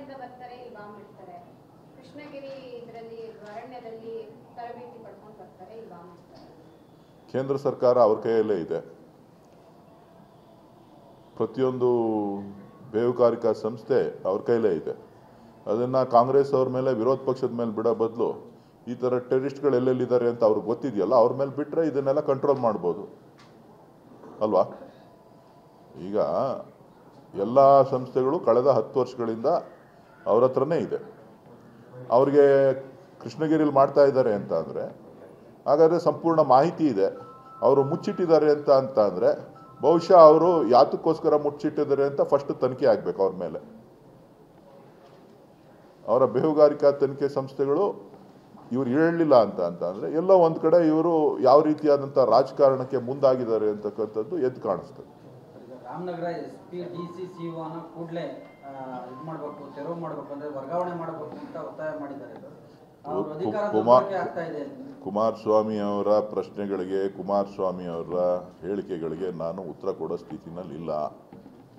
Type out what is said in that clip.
ರಾಜ್ಯದಿಂದ ಬರ್ತಾರೆ, ಇಲ್ಲಿ ಬಾಂಬ್ ಇಡ್ತಾರೆ. ಕೃಷ್ಣಗಿರಿ ಇದರಲ್ಲಿ ಅರಣ್ಯದಲ್ಲಿ ತರಬೇತಿ ಪಡ್ಕೊಂಡು ಬರ್ತಾರೆ, ಇಲ್ಲಿ ಬಾಂಬ್ ಇಡ್ತಾರೆ. ಕೇಂದ್ರ ಸರ್ಕಾರ ಅವ್ರ ಕೈಯಲ್ಲೇ ಇದೆ. ಪ್ರತಿಯೊಂದು ಬೇಹುಗಾರಿಕಾ ಸಂಸ್ಥೆ ಅವ್ರ ಕೈಲೇ ಇದೆ. ಅದನ್ನು ಕಾಂಗ್ರೆಸ್ ಅವ್ರ ಮೇಲೆ, ವಿರೋಧ ಪಕ್ಷದ ಮೇಲೆ ಬಿಡೋ ಬದಲು ಈ ಥರ ಟೆರರಿಸ್ಟ್ಗಳು ಎಲ್ಲೆಲ್ಲಿದ್ದಾರೆ ಅಂತ ಅವ್ರಿಗೆ ಗೊತ್ತಿದೆಯಲ್ಲ, ಅವ್ರ ಮೇಲೆ ಬಿಟ್ಟರೆ ಇದನ್ನೆಲ್ಲ ಕಂಟ್ರೋಲ್ ಮಾಡ್ಬೋದು ಅಲ್ವಾ. ಈಗ ಎಲ್ಲ ಸಂಸ್ಥೆಗಳು ಕಳೆದ 10 ವರ್ಷಗಳಿಂದ ಅವ್ರ ಹತ್ರನೇ ಇದೆ. ಅವ್ರಿಗೆ ಕೃಷ್ಣಗಿರಿಲಿ ಮಾಡ್ತಾ ಇದ್ದಾರೆ ಅಂತ ಅಂದರೆ ಹಾಗಾದರೆ ಸಂಪೂರ್ಣ ಮಾಹಿತಿ ಇದೆ. ಅವರು ಮುಚ್ಚಿಟ್ಟಿದ್ದಾರೆ ಅಂತ ಅಂದರೆ ಬಹುಶಃ ಅವರು ಯಾತಕ್ಕೋಸ್ಕರ ಮುಚ್ಚಿಟ್ಟಿದ್ದಾರೆ ಅಂತ ಫಸ್ಟ್ ತನಿಖೆ ಆಗಬೇಕು ಅವ್ರ ಮೇಲೆ. ಅವರ ಬೇಹುಗಾರಿಕಾ ತನಿಖೆ ಸಂಸ್ಥೆಗಳು ಇವ್ರು ಹೇಳಲಿಲ್ಲ ಅಂತ ಅಂದರೆ ಎಲ್ಲೋ ಒಂದು ಕಡೆ ಇವರು ಯಾವ ರೀತಿಯಾದಂಥ ರಾಜಕಾರಣಕ್ಕೆ ಮುಂದಾಗಿದ್ದಾರೆ ಅಂತಕ್ಕಂಥದ್ದು ಎದ್ದು ಕಾಣಿಸ್ತದೆ. ರಾಮನಗರ SP DC COನ ಕೂಡಲೇ ಇದು ಮಾಡಬೇಕು, ತೆರವು ಮಾಡಬೇಕು, ಅಂದರೆ ವರ್ಗಾವಣೆ ಮಾಡಬೇಕು ಅಂತ ಒತ್ತಾಯ ಮಾಡಿದ್ದಾರೆ. ಕುಮಾರಸ್ವಾಮಿ ಅವರ ಪ್ರಶ್ನೆಗಳಿಗೆ, ಕುಮಾರಸ್ವಾಮಿ ಅವರ ಹೇಳಿಕೆಗಳಿಗೆ ನಾನು ಉತ್ತರ ಕೊಡೋ ಸ್ಥಿತಿನಲ್ಲಿ ಇಲ್ಲ.